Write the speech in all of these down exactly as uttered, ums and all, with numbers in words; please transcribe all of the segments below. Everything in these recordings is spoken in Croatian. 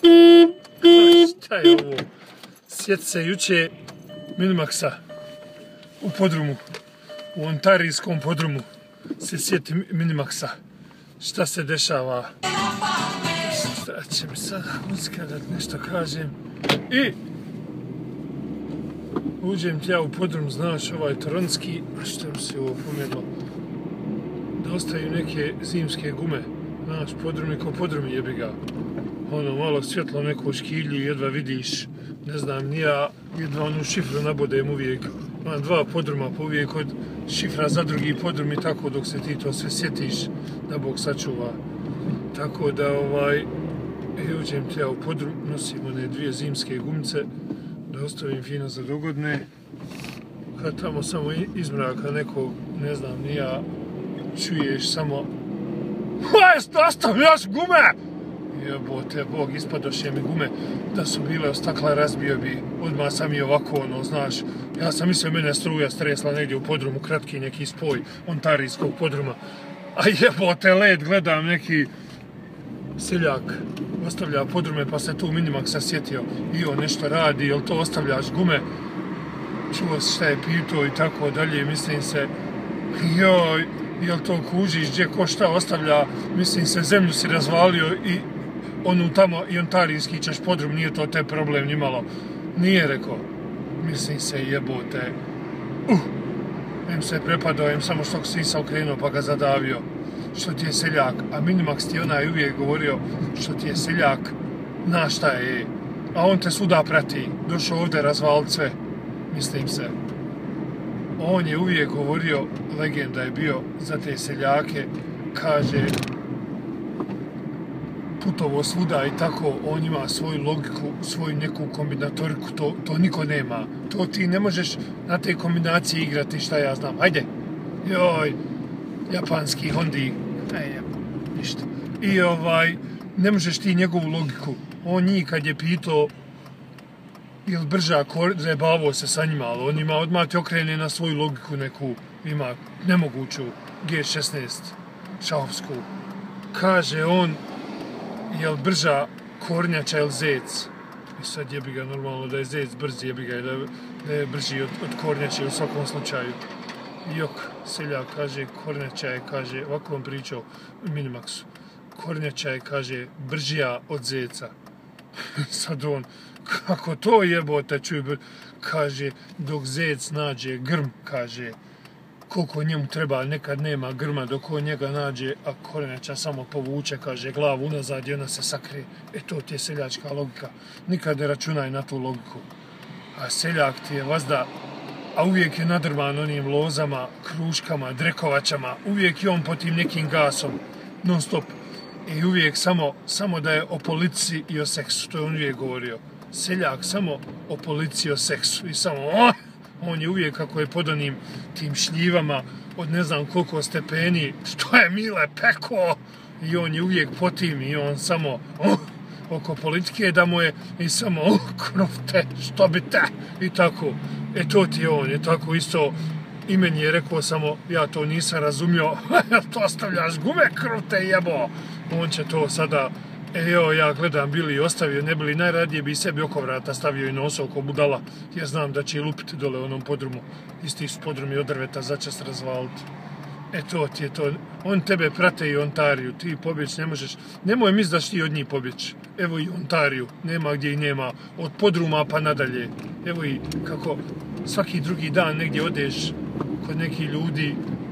Šta je ovo? Sjeti se juče Minimaxa u podrumu, u ontarijskom podrumu se sjeti Minimaxa. Šta se dešava? Šta će mi sada muzika da nešto kažem? I uđem ti ja u podrum, znaš, ovaj toronski, a što mi se ovo pomjerilo? Da ostaju neke zimske gume, znaš, podrumi ko podrumi jebi ga. Ono, malo svjetlo neko škilji, jedva vidiš, ne znam, nija, jedva onu šifru nabodem uvijek. Imam dva podruma, pa uvijek od šifra za drugi podrum i tako dok se ti to sve sjetiš, da Bog sačuva. Tako da, ovaj, e, uđem ti ja u podrum, nosim one dvije zimske gumice, da ostavim fino za dogodne. Kad tamo samo izmraka nekog, ne znam, nija, čuješ samo ha, ostavljaš gume! Jebote, Bog, ispadoše mi gume, da su bile od stakla, razbio bi, odmah sam i ovako, ono, znaš, ja sam mislio mene struja stresla negdje u podrumu, kratki neki spoj ontarijskog podruma, a jebote, led, gledam neki seljak, ostavlja podrume, pa se tu Minimaxa sjetio, i on nešto radi, jel to ostavljaš gume, čuo se šta je pitao i tako dalje, mislim se, joj, jel to kužiš, gdje ko šta ostavlja, mislim se, zemlju si razvalio i onu tamo i ontarijski ćeš podrum, nije to te problem nimalo. Nije rekao, mislim se, jebote, uh, em se prepadao, em samo što sisa okrenuo pa ga zadavio, što ti je seljak, a Minimax ti onaj uvijek govorio, što ti je seljak, na šta je, a on te svuda prati, došao ovdje razvalit sve, mislim se. On je uvijek govorio, legenda je bio za te seljake, kaže, putovo svuda i tako, on ima svoju logiku, svoju neku kombinatoriku, to, to niko nema. To ti ne možeš na te kombinacije igrati, šta ja znam. Ajde, joj, japanski Hondi, ej, ništa. I ovaj, ne možeš ti njegovu logiku. On njih kad je pitao, jel brža zajebavao se sa njima, ali on ima odmah ti okrene na svoju logiku neku, ima nemoguću G šesnaest šahovsku. Kaže on, jel brža kornjača ili zec? I sad jebi ga normalno da je zec brzi, jebi ga da je brži od, od kornjače u svakom slučaju. Jok, seljak kaže, kornjača je, kaže, ovako vam pričao Minimaxu, kornjača je, kaže, bržija od zeca. Sad on, kako to jebote čuj, kaže, dok zec nađe grm, kaže, koliko njemu treba, nekad nema grma, dok on njega nađe, a kornjača samo povuče, kaže, glavu unazad i ona se sakrije. E to ti je seljačka logika. Nikad ne računaj na tu logiku. A seljak ti je vazda, a uvijek je nadrman onim lozama, kruškama, drekovačama, uvijek je on po tim nekim gasom, non stop. I uvijek samo, samo da je o politici i o seksu, to je on uvijek govorio. Seljak samo o politici i o seksu i samo, oh, on je uvijek kako je pod onim tim šljivama od ne znam koliko stepeni, što je mile peko, i on je uvijek po tim i on samo, oh, oko politike da mu je i samo, oh, krofte, što bi te, i tako. E to ti je on, je tako isto, i meni je rekao samo, ja to nisam razumio, to ostavljaš gume, krofte jebo. On će to sada, e jo, ja gledam, bili i ostavio, ne bili, najradije bi sebi oko vrata stavio i nosao oko budala, jer znam da će i lupiti dole u onom podrumu, isti su podrumi od drveta, začas razvaliti. E to ti je to, on tebe prate i Ontariju, ti pobjeć ne možeš, nemoj misli da ti od njih pobjeć, evo i Ontariju, nema gdje i nema, od podruma pa nadalje, evo i kako svaki drugi dan negdje odeš kod nekih ljudi,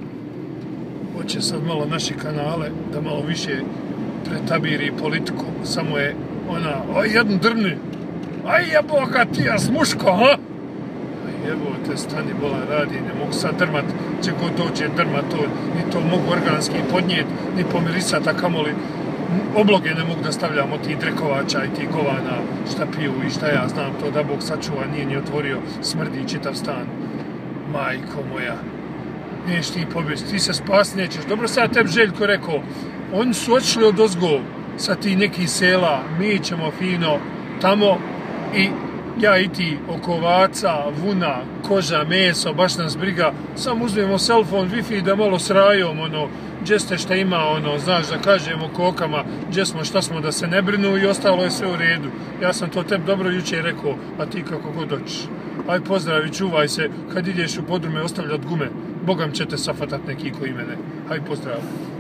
hoće sad malo naše kanale, da malo više pretabiri politiku, samo je ona, oj jednu drni, aj jeboka ti ja smuško, ha? Aj jebote, stani bolan radi, ne mogu sad drmat, če god dođe drmat to, ni to mogu organski podnijet, ni pomirisat, a kamoli obloge ne mogu da stavljam od tih drekovača i tih govana, šta piju i šta ja znam, to da Bog sačuva, nije ni otvorio, smrdi čitav stan. Majko moja, neš ti pobjeć, ti se spasi nećeš. Dobro sad tebi Željko rekao, oni su odšli od ozgo sa ti nekih sela, mi ćemo fino tamo i ja i ti oko ovaca, vuna, koža, meso, baš nas briga, samo uzmemo selfon, wifi da malo srajom, ono, gdje ste šta ima, ono, znaš, da kažemo kokama, gdje smo, šta smo, da se ne brinu i ostalo je sve u redu. Ja sam to tebi dobro jučer rekao, a ti kako god doćiš. Aj pozdravi, čuvaj se, kad ideš u podrume ostavljat gume, Bogam će te safatat neki koji mene. Aj pozdrav.